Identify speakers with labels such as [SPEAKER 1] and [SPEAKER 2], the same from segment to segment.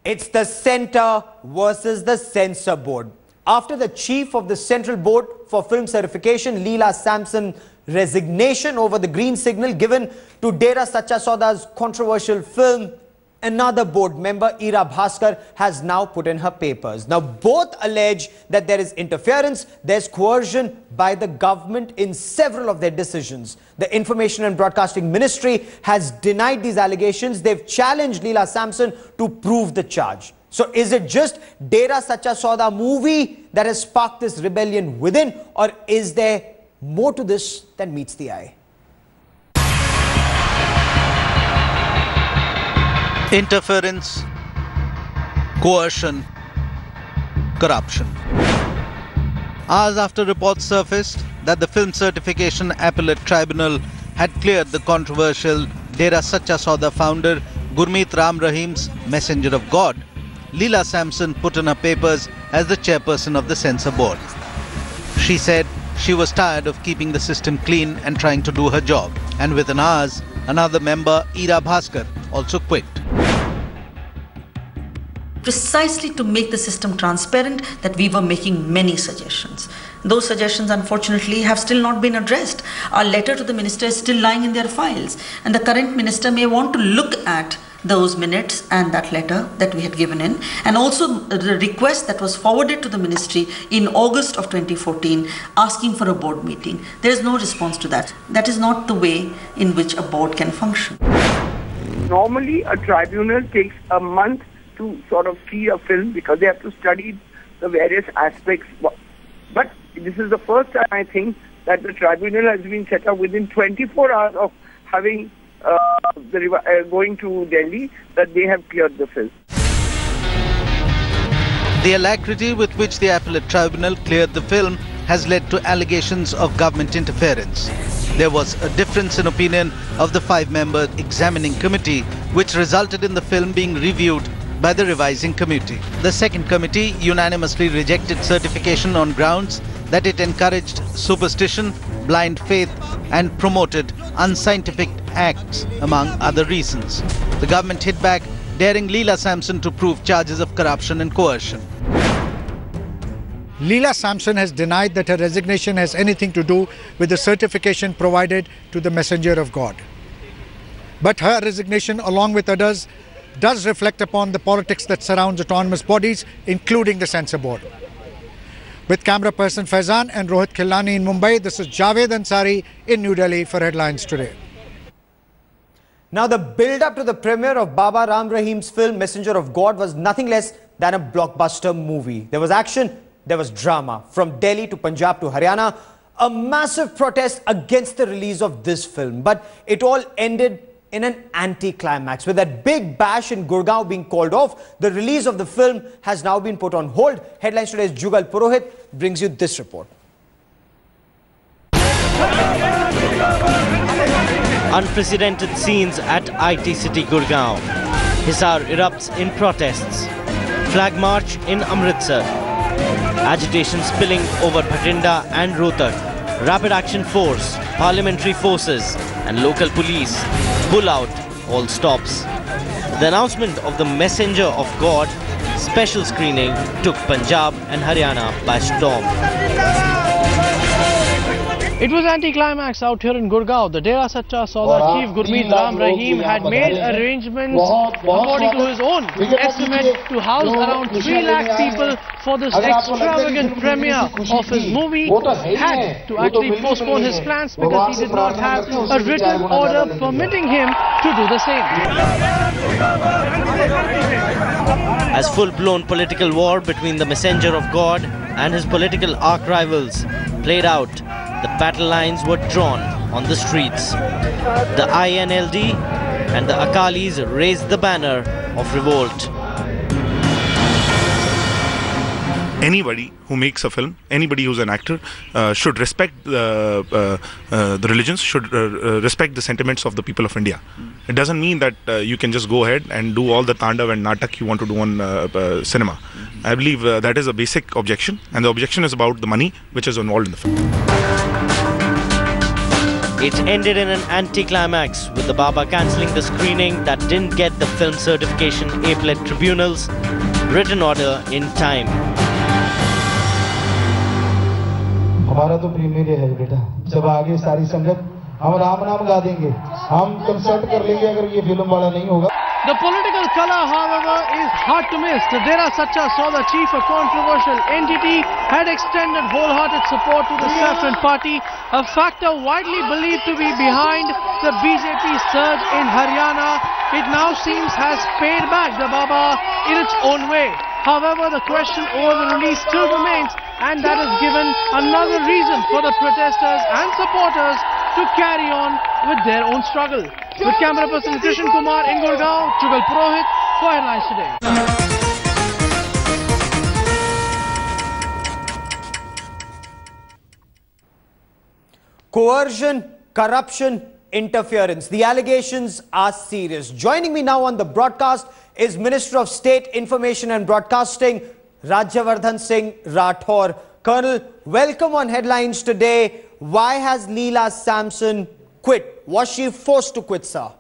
[SPEAKER 1] It's the centre versus the censor board. After the chief of the Central Board for Film Certification, Leela Samson, resignation over the green signal given to Dera Sacha Sauda's controversial film, another board member, Ira Bhaskar, has now put in her papers. Now, both allege that there is interference, there's coercion by the government in several of their decisions. The Information and Broadcasting Ministry has denied these allegations. They've challenged Leela Samson to prove the charge. So is it just Dera Sacha Sauda movie that has sparked this rebellion within, or is there more to this than meets the eye?
[SPEAKER 2] Interference, coercion, corruption. Hours after reports surfaced that the Film Certification Appellate Tribunal had cleared the controversial Dera Sacha Sauda founder Gurmeet Ram Rahim's Messenger of God, Leela Samson put in her papers as the chairperson of the censor board. She said she was tired of keeping the system clean and trying to do her job. And within hours, another member, Ira Bhaskar, also quit.
[SPEAKER 3] Precisely to make the system transparent, that we were making many suggestions. Those suggestions, unfortunately, have still not been addressed. Our letter to the minister is still lying in their files, and the current minister may want to look at those minutes and that letter that we had given in, and also the request that was forwarded to the ministry in August of 2014 asking for a board meeting. There is no response to that. That is not the way in which a board can function.
[SPEAKER 4] Normally, a tribunal takes a month to sort of see a film because they have to study the various aspects. But this is the first time, I think, that the tribunal has been set up within 24 hours of having going to Delhi, that they have cleared the film.
[SPEAKER 2] The alacrity with which the appellate tribunal cleared the film has led to allegations of government interference. There was a difference in opinion of the 5-member examining committee, which resulted in the film being reviewed by the revising committee. The second committee unanimously rejected certification on grounds that it encouraged superstition, blind faith, and promoted unscientific acts, among other reasons. The government hit back, daring Leela Samson to prove charges of corruption and coercion.
[SPEAKER 5] Leela Samson has denied that her resignation has anything to do with the certification provided to the Messenger of God. But her resignation, along with others, does reflect upon the politics that surrounds autonomous bodies, including the censor board. With camera person Faizan and Rohit Khilani in Mumbai, this is Javed Ansari in New Delhi for Headlines Today.
[SPEAKER 1] Now, the build-up to the premiere of Baba Ram Rahim's film Messenger of God was nothing less than a blockbuster movie. There was action, there was drama. From Delhi to Punjab to Haryana, a massive protest against the release of this film. But it all ended in an anti-climax. With that big bash in Gurgaon being called off, the release of the film has now been put on hold. Headlines Today's Jugal Purohit brings you this report.
[SPEAKER 6] Unprecedented scenes at IT City Gurgaon. Hisar erupts in protests. Flag march in Amritsar. Agitation spilling over Bhatinda and Rohtak. Rapid Action Force, Parliamentary Forces and local police pull out all stops. The announcement of the Messenger of God special screening took Punjab and Haryana by storm.
[SPEAKER 7] It was anti-climax out here in Gurgaon. The Dera Sacha Sauda chief Gurmeet Ram Rahim had made arrangements according to his own estimate to house around 3 lakh people for this extravagant premiere of his movie. Had to actually postpone his plans because he did not have a written order permitting him to do the same.
[SPEAKER 6] As full-blown political war between the Messenger of God and his political arch rivals played out, the battle lines were drawn on the streets. The INLD and the Akalis raised the banner of revolt.
[SPEAKER 8] Anybody who makes a film, anybody who's an actor, should respect the religions, should respect the sentiments of the people of India. It doesn't mean that you can just go ahead and do all the tandav and natak you want to do on cinema. I believe that is a basic objection, and the objection is about the money which is involved in the film.
[SPEAKER 6] It ended in an anticlimax, with the Baba cancelling the screening that didn't get the film certification Appellate Tribunal's written order in time.
[SPEAKER 9] हमारा तो premiere है बेटा, जब आगे सारी संगत हम राम नाम गा देंगे, हम कंसर्ट कर लेंगे अगर ये फिल्म वाला नहीं होगा.
[SPEAKER 7] The political color, however, is hard to miss. The Dera Sachcha saw the chief of controversial entity had extended wholehearted support to the Saffron party, a factor widely believed to be behind the BJP surge in Haryana. It now seems has paid back the Baba in its own way. However, the question over the release still remains, and that has given another reason for the protesters and supporters to carry on with their own struggle. With camera person Krishan Kumar in Gurgaon, Jugal Purohit for Headlines Today.
[SPEAKER 1] Coercion, corruption, interference. The allegations are serious. Joining me now on the broadcast is Minister of State, Information and Broadcasting, Rajyavardhan Singh Rathore. Colonel, welcome on Headlines Today. Why has Leela Samson quit? Was she forced to quit, sir?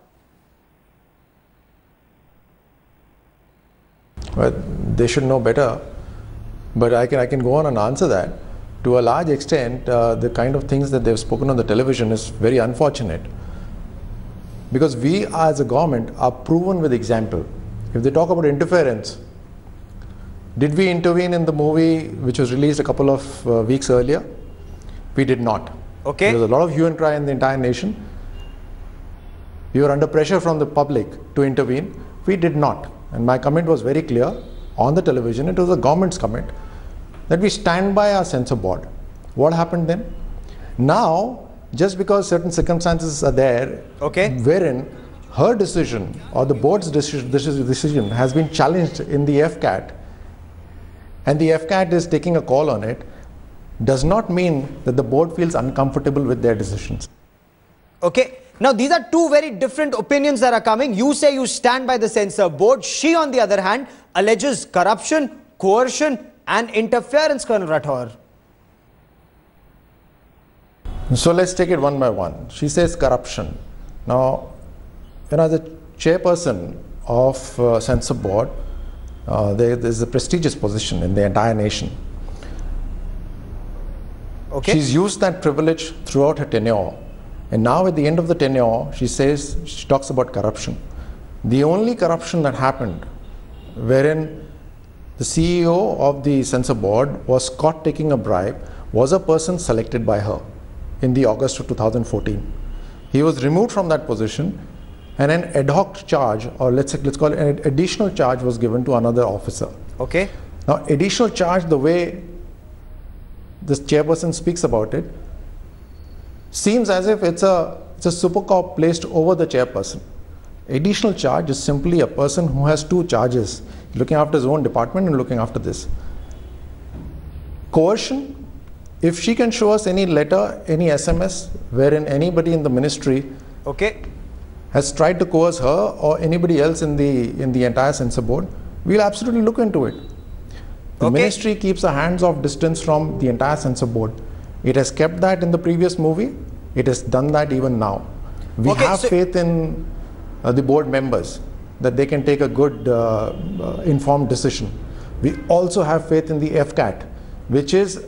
[SPEAKER 10] Well, they should know better, but I can go on and answer that. To a large extent, the kind of things that they've spoken on the television is very unfortunate, because we as a government are proven with example. If they talk about interference, did we intervene in the movie which was released a couple of weeks earlier? We did not.
[SPEAKER 1] Okay.
[SPEAKER 10] There was a lot of hue and cry in the entire nation. We were under pressure from the public to intervene. We did not. And my comment was very clear on the television. It was the government's comment that we stand by our censor board. What happened then? Now, just because certain circumstances are there,
[SPEAKER 1] okay,
[SPEAKER 10] wherein her decision or the board's decision has been challenged in the FCAT, and the FCAT is taking a call on it, does not mean that the board feels uncomfortable with their decisions.
[SPEAKER 1] Okay. Now, these are two very different opinions that are coming. You say you stand by the censor board. She, on the other hand, alleges corruption, coercion and interference, Colonel Rathore.
[SPEAKER 10] So let's take it one by one. She says corruption. Now, as a chairperson of censor board, there is a prestigious position in the entire nation.
[SPEAKER 1] Okay.
[SPEAKER 10] She's used that privilege throughout her tenure. And now at the end of the tenure, she talks about corruption. The only corruption that happened, wherein the CEO of the censor board was caught taking a bribe, was a person selected by her in the August of 2014. He was removed from that position, and an ad hoc charge, or let's call it an additional charge, was given to another officer.
[SPEAKER 1] Okay.
[SPEAKER 10] Now, additional charge, the way this chairperson speaks about it, seems as if it's a super cop placed over the chairperson. Additional charge is simply a person who has two charges, looking after his own department and looking after this. Coercion, if she can show us any letter, any SMS, wherein anybody in the ministry has tried to coerce her or anybody else in the entire censor board, we'll absolutely look into it. The ministry keeps a hands-off distance from the entire censor board. It has kept that in the previous movie. It has done that even now. We have faith in the board members that they can take a good informed decision. We also have faith in the FCAT, which is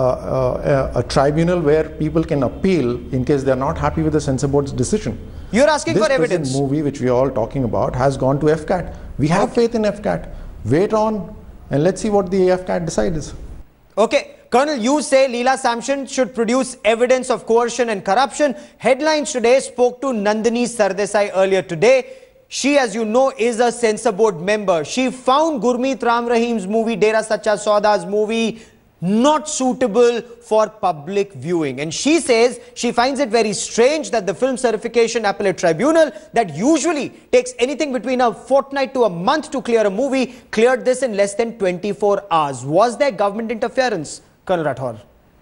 [SPEAKER 10] a tribunal where people can appeal in case they are not happy with the censor board's decision.
[SPEAKER 1] You're asking for evidence.
[SPEAKER 10] This movie which we are all talking about has gone to FCAT. We have faith in FCAT. Wait on and let's see what the FCAT decides.
[SPEAKER 1] Okay. Colonel, you say Leela Samson should produce evidence of coercion and corruption. Headlines Today spoke to Nandini Sardesai earlier today. She, as you know, is a censor board member. She found Gurmeet Ram Rahim's movie, Dera Sachcha Sauda's movie, not suitable for public viewing. And she says she finds it very strange that the Film Certification Appellate Tribunal, that usually takes anything between a fortnight to a month to clear a movie, cleared this in less than 24 hours. Was there government interference, Colonel Rathore?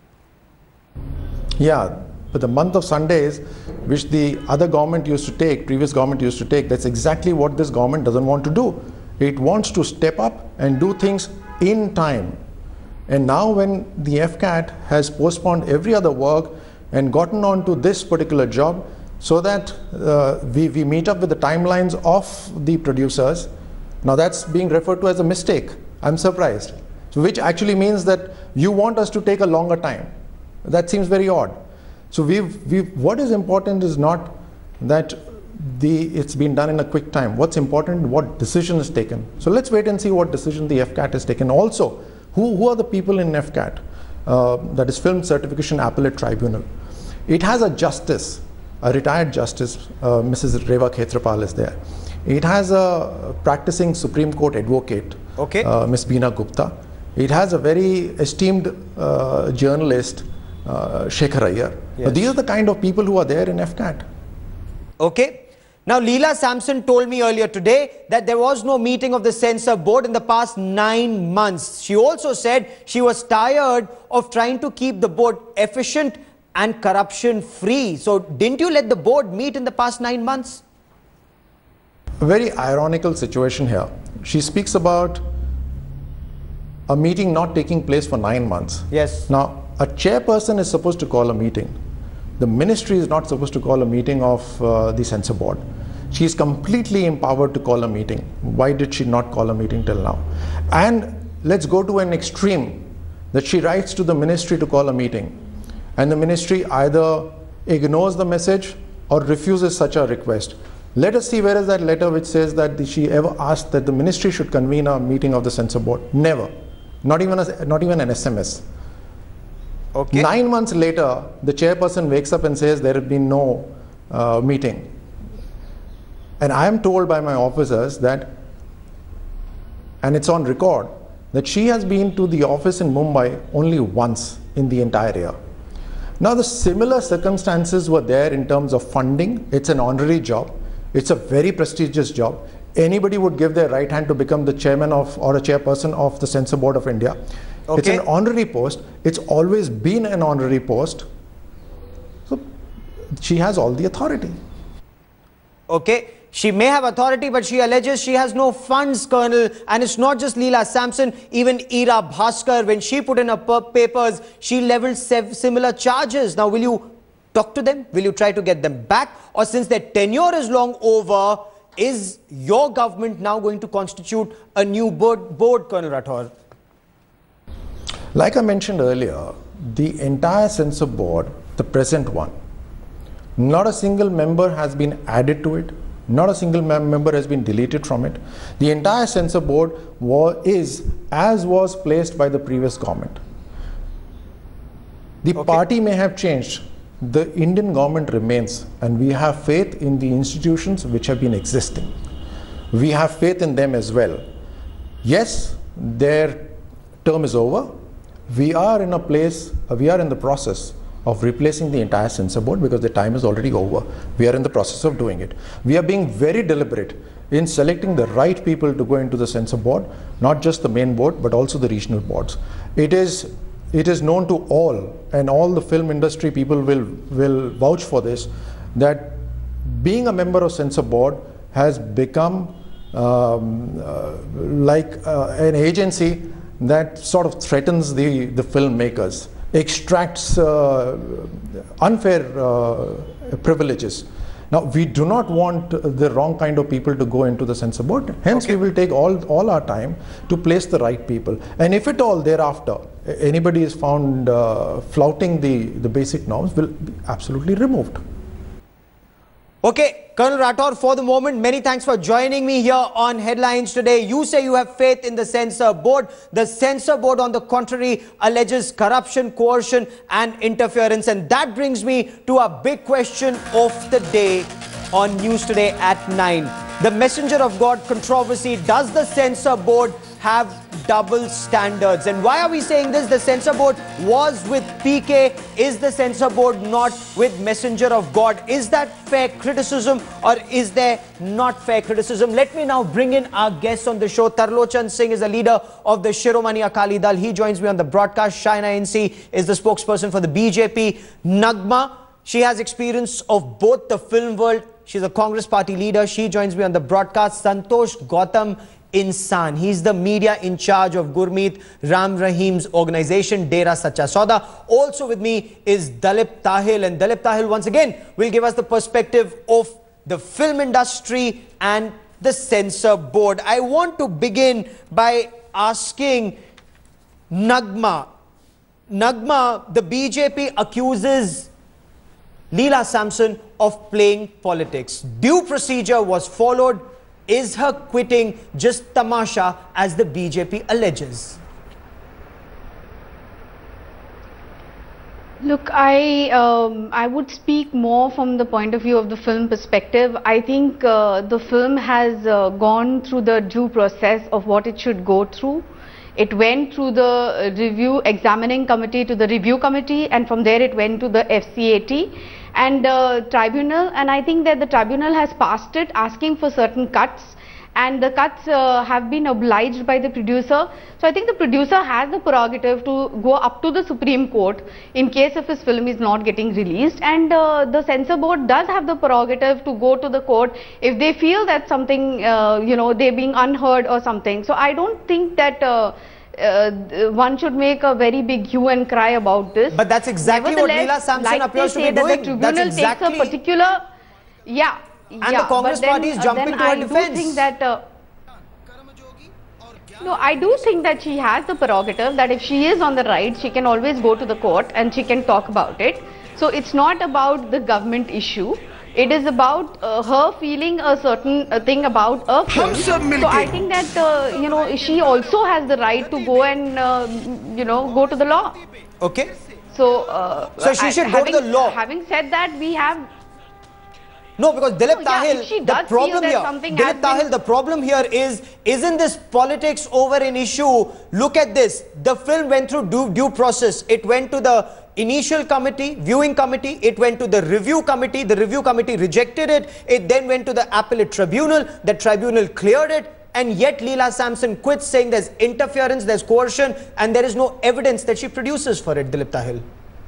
[SPEAKER 10] Yeah, but the month of Sundays, which the other government used to take, previous government used to take, that's exactly what this government doesn't want to do. It wants to step up and do things in time. And now when the FCAT has postponed every other work and gotten on to this particular job so that we meet up with the timelines of the producers. Now that's being referred to as a mistake. I'm surprised. So which actually means that you want us to take a longer time. That seems very odd. So what is important is not that it's been done in a quick time. What's important, what decision is taken. So let's wait and see what decision the FCAT has taken. Also, who are the people in FCAT? That is Film Certification Appellate Tribunal. It has a justice, a retired justice, Mrs. Reva Khetrapal is there. It has a practicing Supreme Court advocate, Ms. Beena Gupta. It has a very esteemed journalist, Shekhar Iyer. Yes. These are the kind of people who are there in FCAT.
[SPEAKER 1] Okay. Now, Leela Samson told me earlier today that there was no meeting of the censor board in the past 9 months. She also said she was tired of trying to keep the board efficient and corruption free. So, didn't you let the board meet in the past 9 months?
[SPEAKER 10] A very ironical situation here. She speaks about a meeting not taking place for 9 months.
[SPEAKER 1] Yes.
[SPEAKER 10] Now, a chairperson is supposed to call a meeting. The ministry is not supposed to call a meeting of the censor board. She is completely empowered to call a meeting. Why did she not call a meeting till now? And let's go to an extreme that she writes to the ministry to call a meeting, and the ministry either ignores the message or refuses such a request. Let us see where is that letter which says that she ever asked that the ministry should convene a meeting of the censor board. Never. Not even an SMS.
[SPEAKER 1] Okay.
[SPEAKER 10] 9 months later, the chairperson wakes up and says there has been no meeting. And I am told by my officers that, and it's on record, that she has been to the office in Mumbai only once in the entire year. Now, the similar circumstances were there in terms of funding. It's an honorary job. It's a very prestigious job. Anybody would give their right hand to become the chairman of or a chairperson of the Censor Board of India. Okay. It's an honorary post. It's always been an honorary post. So she has all the authority.
[SPEAKER 1] Okay. She may have authority, but she alleges she has no funds, Colonel. And it's not just Leela Samson. Even Ira Bhaskar, when she put in her papers, she leveled similar charges. Now, will you talk to them? Will you try to get them back? Or since their tenure is long over, is your government now going to constitute a new board, Colonel Rathore?
[SPEAKER 10] Like I mentioned earlier, the entire censor board, the present one, not a single member has been added to it. Not a single member has been deleted from it. The entire censor board is as was placed by the previous government. The party may have changed. The Indian government remains, and we have faith in the institutions which have been existing. We have faith in them as well. Yes, their term is over. We are in the process of replacing the entire censor board because the time is already over. We are in the process of doing it. We are being very deliberate in selecting the right people to go into the censor board, not just the main board, but also the regional boards. It is known to all, and all the film industry people will vouch for this, that being a member of censor board has become like an agency that sort of threatens the filmmakers, extracts unfair privileges. Now, we do not want the wrong kind of people to go into the censor board. Hence, we will take all our time to place the right people. And if at all thereafter anybody is found flouting the basic norms, will be absolutely removed.
[SPEAKER 1] Okay, Colonel Rathore, for the moment, many thanks for joining me here on Headlines today. You say you have faith in the censor board. The censor board, on the contrary, alleges corruption, coercion and interference. And that brings me to a big question of the day on News Today at 9. The Messenger of God controversy. Does the censor board have double standards? And why are we saying this? The censor board was with PK. Is the censor board not with Messenger of God? Is that fair criticism, or is there not fair criticism? Let me now bring in our guest on the show. Tarlochan Singh is the leader of the Shiromani Akali Dal. He joins me on the broadcast. Shaina NC is the spokesperson for the BJP. Nagma, she has experience of both the film world. She's a Congress party leader. She joins me on the broadcast. Santosh Gautam Insan. He's the media in charge of Gurmeet Ram Rahim's organization, Dera Sacha Sauda. Also with me is Dalip Tahil, and Dalip Tahil once again will give us the perspective of the film industry and the censor board. I want to begin by asking Nagma. Nagma, the BJP accuses Leela Samson of playing politics. Due procedure was followed. Is her quitting just tamasha, as the BJP alleges?
[SPEAKER 11] Look, I would speak more from the point of view of the film perspective. I think the film has gone through the due process of what it should go through. It went through the examining committee to the review committee, and from there it went to the FCAT and tribunal, and I think that the tribunal has passed it, asking for certain cuts, and the cuts have been obliged by the producer. So I think the producer has the prerogative to go up to the Supreme Court in case if his film is not getting released, and the censor board does have the prerogative to go to the court if they feel that something, they're being unheard or something. So I don't think that one should make a very big hue and cry about this.
[SPEAKER 1] But that's exactly what Leela Samson appears to be doing.
[SPEAKER 11] The tribunal takes a particular,
[SPEAKER 1] and the Congress party is jumping to her defense.
[SPEAKER 11] I do think that, no, I do think that she has the prerogative that if she is on the right, she can always go to the court and she can talk about it. So it's not about the government issue. It is about her feeling a certain thing about a film. So I think that, she also has the right to go and, go to the law.
[SPEAKER 1] Okay.
[SPEAKER 11] So,
[SPEAKER 1] she should go to the law.
[SPEAKER 11] Having said that, we have...
[SPEAKER 1] No, because Dalip Tahil, the problem here, Dalip Tahil, the problem here is, isn't this politics over an issue? Look at this. The film went through due process. It went to the initial committee, viewing committee, it went to the review committee rejected it, it then went to the appellate tribunal, the tribunal cleared it, and yet Leela Samson quits, saying there's interference, there's coercion, and there is no evidence that she produces for it. Dalip Tahil.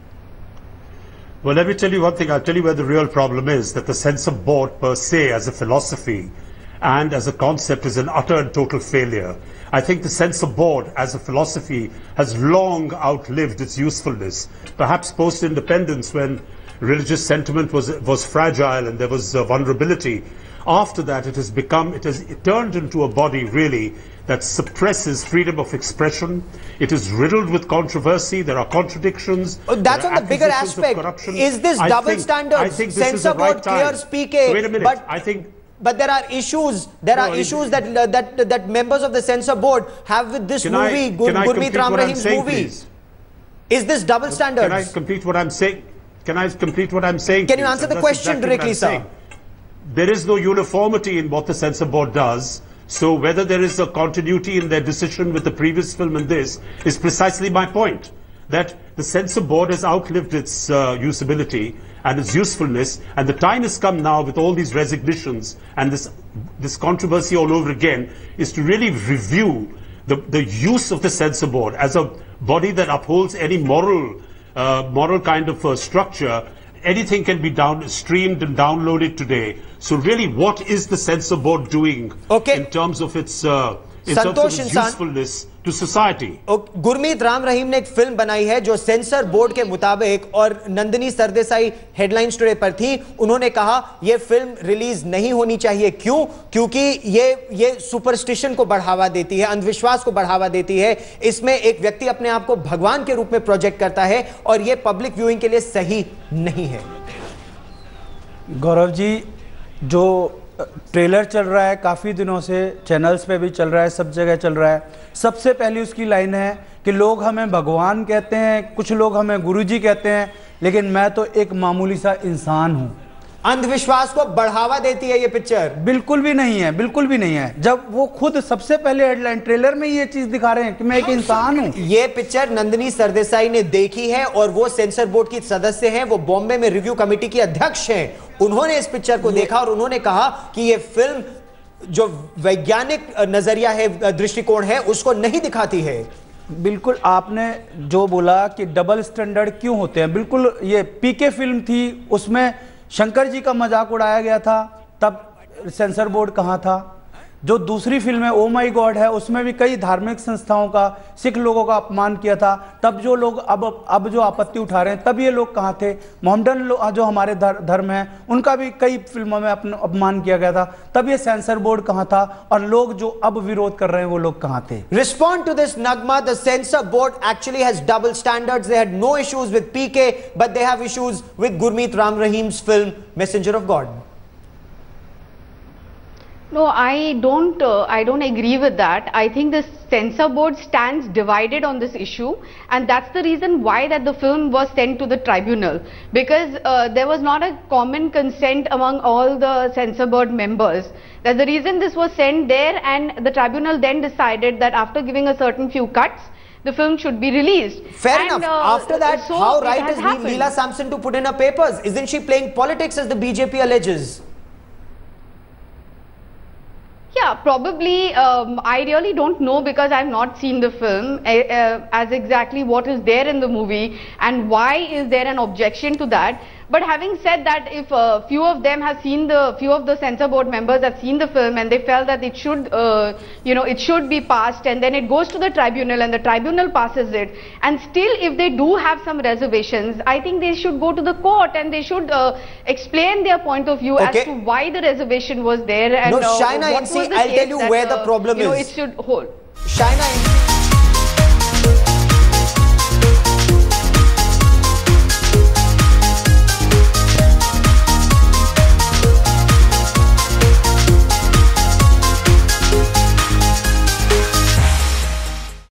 [SPEAKER 12] Well, let me tell you one thing. I'll tell you where the real problem is, that the censor board per se as a philosophy and as a concept is an utter and total failure. I think the censor board as a philosophy has long outlived its usefulness. Perhaps post-independence, when religious sentiment was fragile and there was vulnerability. After that, it has turned into a body really that suppresses freedom of expression. It is riddled with controversy. There are contradictions.
[SPEAKER 1] That's on the bigger aspect. Is this double standard? Censor board clears PK.
[SPEAKER 12] Wait a minute.
[SPEAKER 1] But there are issues. Issues that members of the censor board have with this movie, Gurmeet Ram Rahim's movie.
[SPEAKER 12] Please?
[SPEAKER 1] Is this double standard?
[SPEAKER 12] Can I complete what I'm saying? Can
[SPEAKER 1] you answer the question directly, sir?
[SPEAKER 12] There is no uniformity in what the censor board does. So whether there is a continuity in their decision with the previous film and this is precisely my point. That the censor board has outlived its usability and its usefulness, and the time has come now, with all these resignations and this controversy all over again, is to really review the use of the censor board as a body that upholds any moral kind of structure. Anything can be streamed and downloaded today. So really, what is the censor board doing in terms of its usefulness to society?
[SPEAKER 1] Gurmeet Ram Rahim ने एक film बनाई है जो sensor board के मुताबिक, और Nandini Sardesai headlines today पर थी, उन्होंने कहा ये फिल्म रिलीज नहीं होनी चाहिए। क्यों? क्योंकि ये सुपरस्टिशन को बढ़ावा देती है, अंधविश्वास को बढ़ावा देती है। इसमें एक व्यक्ति अपने आप को भगवान के रूप में प्रोजेक्ट करता है, और ये पब्लिक व्यूइंग के लिए सही नहीं है।
[SPEAKER 13] गौरव जी, जो ट्रेलर चल रहा है काफ़ी दिनों से, चैनल्स पे भी चल रहा है, सब जगह चल रहा है, सबसे पहली उसकी लाइन है कि लोग हमें भगवान कहते हैं, कुछ लोग हमें गुरुजी कहते हैं, लेकिन मैं तो एक मामूली सा इंसान हूं।
[SPEAKER 1] अंधविश्वास को बढ़ावा देती है ये पिक्चर?
[SPEAKER 13] बिल्कुल भी नहीं है, बिल्कुल भी नहीं है। जब वो खुद सबसे पहले हेडलाइन ट्रेलर में ये चीज दिखा रहे हैं कि मैं एक इंसान हूं।
[SPEAKER 1] ये पिक्चर नंदिनी सरदेसाई ने देखी है, और वो सेंसर बोर्ड की सदस्य हैं, वो बॉम्बे में रिव्यू कमेटी की अध्यक्ष हैं। उन्होंने इस पिक्चर को देखा और उन्होंने कहा कि ये फिल्म जो वैज्ञानिक नजरिया है, दृष्टिकोण है, उसको नहीं दिखाती है।
[SPEAKER 13] बिल्कुल आपने जो बोला कि डबल स्टैंडर्ड क्यों होते हैं, बिल्कुल ये पीके फिल्म थी, उसमें शंकर जी का मजाक उड़ाया गया था, तब सेंसर बोर्ड कहां था? जो दूसरी फिल्म है ओ माई गॉड है, उसमें भी कई धार्मिक संस्थाओं का, सिख लोगों का अपमान किया था। तब जो लोग अब जो आपत्ति उठा रहे हैं, तब ये लोग कहाँ थे? मोहम्मडन जो हमारे धर्म है, उनका भी कई फिल्मों में अपमान किया गया था। तब ये सेंसर बोर्ड कहाँ था? और लोग जो अब विरोध कर रहे हैं वो लोग कहाँ थे?
[SPEAKER 1] Respond to this, Nagma. The censor board actually has double standards. They had no issues with PK, but they have issues with Gurmeet Ram Rahim's film Messenger of God.
[SPEAKER 11] No, I don't agree with that. I think the censor board stands divided on this issue, and that's the reason why that the film was sent to the tribunal, because there was not a common consent among all the censor board members. That's the reason this was sent there, and the tribunal then decided that after giving a certain few cuts, the film should be released.
[SPEAKER 1] Fair enough. After that,
[SPEAKER 11] so
[SPEAKER 1] how right is
[SPEAKER 11] happened.
[SPEAKER 1] Leela Samson to put in her papers? Isn't she playing politics as the BJP alleges?
[SPEAKER 11] Yeah, probably. I really don't know, because I've not seen the film as exactly what is there in the movie and why is there an objection to that. But having said that, if few of the censor board members have seen the film and they felt that it should, it should be passed, and then it goes to the tribunal and the tribunal passes it, and still if they do have some reservations, I think they should go to the court and they should explain their point of view as to why the reservation was there and
[SPEAKER 1] no, Shaina,
[SPEAKER 11] what was the
[SPEAKER 1] I'll
[SPEAKER 11] case
[SPEAKER 1] tell you
[SPEAKER 11] that,
[SPEAKER 1] where the problem is.
[SPEAKER 11] It should hold.
[SPEAKER 1] Shaina,